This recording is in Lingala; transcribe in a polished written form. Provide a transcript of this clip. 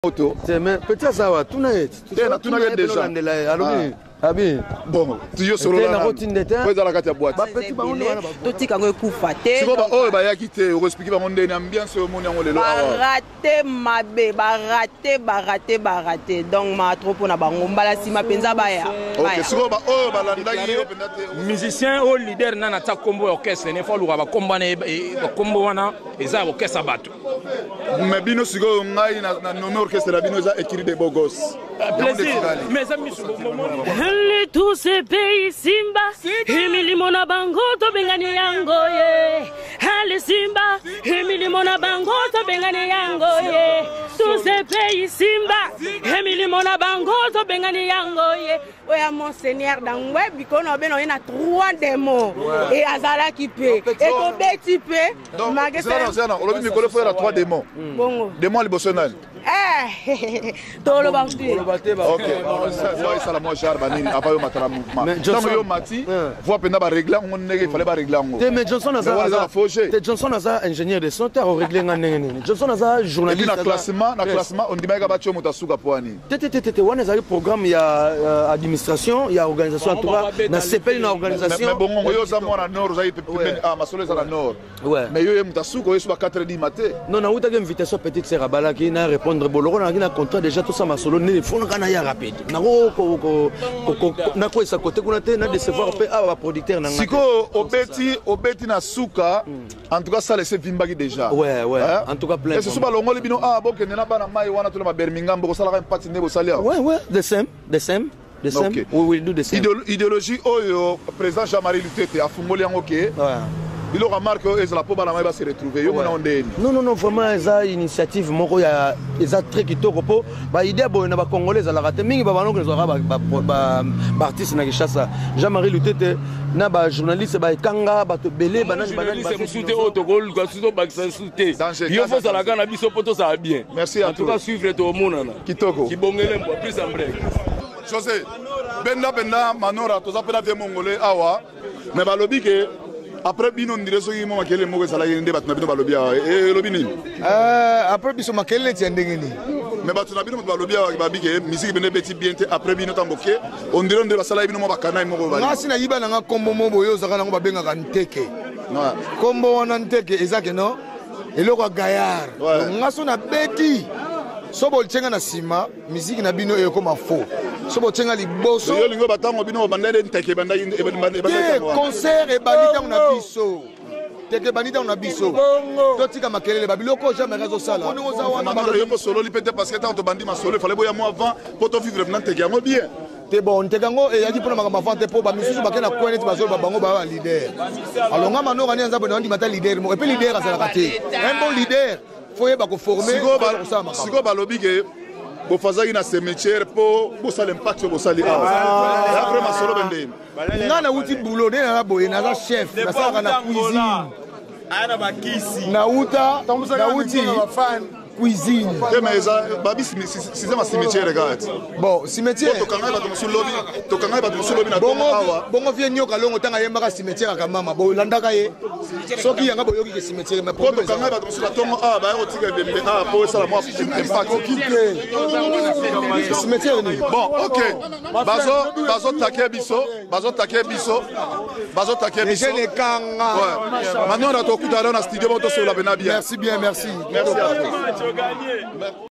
Auto. Mais peut-être ça va, tout n'est déjà. Bon, tu es sur la routine de terre. Vous avez la boîte. Tout est en coup faté. C'est quoi? Oh, bah, il y a quitté. On explique comment on a ambiance au monde. Baraté, ma bé, baraté. Donc, ma trop pour na bango. Mbala si ma penza baya. Ok, c'est quoi? Oh, bah, musicien ou leader n'a pas combo orchestre. Il faut le combo wana. Ils ont orchestre bateau. Mais bino sigo ngai na nommé orchestre la bino za écrit des beaux gosses. Plaisir. Mes amis sur le moment. Tous ces pays Simba, Emily Mona Bango to bengani yango ye. Hale Simba, Emily Mona Bango to bengani yango ye. Tous ces pays Simba, Emily Mona Bango to bengani yango ye. Oya monseigneur dans web bikono beno ina 3 démos et azala qui peut et to beti pe magasin non on lobby mikolo faut 3 démos. Bongo. Démons libosonal. Tolo bantu. OK, ça la moi jar banine apa yo matala mouvement. Tant yo mati, voit pena ba régler on ne fallait pas régler ngo. Mais Johnson Aza Johnson Aza ingénieur de son terre au régler ngane. Johnson Aza journaliste. Na classement on dit ba bacho mutasuka poani. Tete wana za programme ya administration, ya organisation en tout cas na CPL na organisation. Mais bon yo za moi na nord za masolo za na nord. Mais yo mutasuka yo ba 4h du matin. Non na uta invitation petite sœur Abala qui na répondre boloko na kina contrat déjà tout ça masolo ne fona kana ya rapide. Na ko esa côté kuna te na décevoir pe a producteur na ngati. Siko obeti na suka en tout cas ça laisser vimbaki déjà. Ouais en tout cas plein. Et ce soba longo libino bon que na bana mai wana to na Birmingham bo sala ka parti ne bo salia. Ouais the same. Okay. We will do the same. Idéologie oyo président Jean-Marie Lutete a fumoli yango ke. Il aura marqué que la pauvre va se retrouver. Non, vraiment, ça initiative, moko ya, ça très kitoko po. Ba idée bo na ba congolais à la raté. Mingi ba banoko zo ba artiste na Kinshasa. Jean-Marie Lutete na ba journaliste ba kanga ba to belé banani banani. C'est souté au Togo, ka souto ba souté. Il faut ça la gana biso poto ça bien. Merci à en tout cas suivre to monana. Kitoko. Ki bongele mpo plus en break. José, benda manora to za pena vie mongolais awa. Mais ba lobi ke après bino ndire so yimo makele moko sala yende batu na bino balobia e lobi nini après biso makele ti ndengeni mais batu na bino balobia ba bike musique bene beti bien te après bino tamboke on ndire ndire basala bino mo bakana moko bali ngasi na yiba na kombo mo boyo zaka na ngo babenga ka nteke kombo wana nteke ezake no eloko gayar ngaso na beti sobo tsenga na sima musique na bino ekoma faux sobo tsenga liboso yo lingo batango bino bandele nteke banda concert e banita na biso teke banita na biso totika makelele babiloko jamais réseau sala on za wana yo solo lipete parce que tant to bandi ma solo fallait boya moi avant pour to vivre maintenant teke yango bien te bon teke yango e yaki pona makamba vente po ba misusu bakena kwene ti bazolo bango ba leader alonga manora ni nzabo na ndi mata leader mo et puis leader azala kate un bon leader faut y former siko balobi ke bofazaki na cimetière po bosala impact bosali après masolo bende nga na uti boulot ne na boye na chef na sala na cuisine ana bakisi na uta na uti cuisine mais babi c'est ma cimetière regarde bon cimetière to kanga ba to sulobi na bongo vie nyoka longo tanga yemba ka cimetière ka mama bo landaka ye soki yanga boyoki ke cimetière mais to kanga ba to sulobi tongo ba yo tika bembe po sala moi impact cimetière ni bon OK bazo taker biso je ne kanga maintenant on a to kuta na studio to sola bena bien merci bien merci à toi.